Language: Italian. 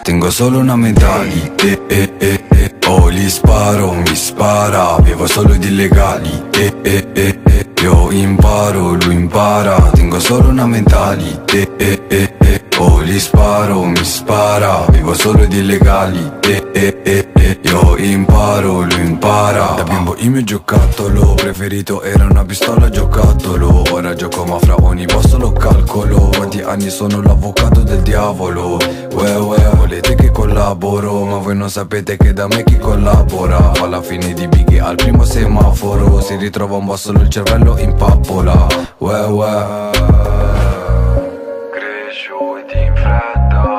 tengo solo una mentalità. Oh, gli sparo, mi spara, vivo solo di illegali. Io imparo, lui impara, tengo solo una mentalità. Oh, gli sparo, mi spara, vivo solo di illegali. Io imparo, lui impara. Da bimbo il mio giocattolo preferito era una pistola giocattolo. Ora gioco ma fra ogni boss lo calcolo. Quanti anni sono l'avvocato del diavolo. Volete che collaboro, ma voi non sapete che da me chi collabora. Alla fine di Biggie al primo semaforo si ritrova un boss solo il cervello in pappola. Cresciuti in fretta,